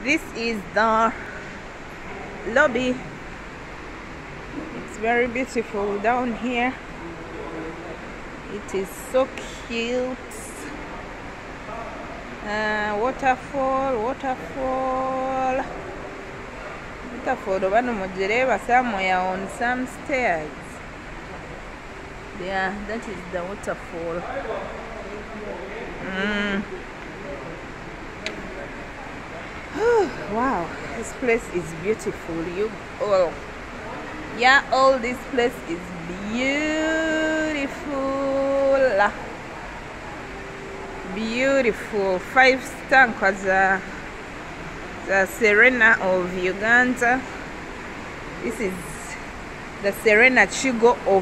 This is the lobby. It's very beautiful down here. It is so cute. Waterfall. Bano mugireba somewhere on some stairs. Yeah, that is the waterfall. Wow, this place is beautiful. All this place is beautiful. 5-star because the Serena of Uganda. This is the Serena Chigo of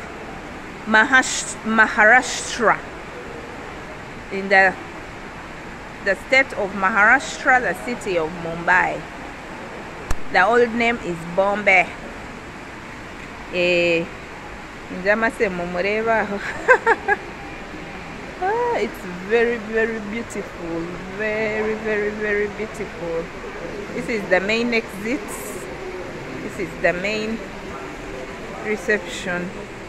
Maharashtra. In the state of Maharashtra, the city of Mumbai. The old name is Bombay. It's very beautiful. Very beautiful. This is the main exit. This is the main reception.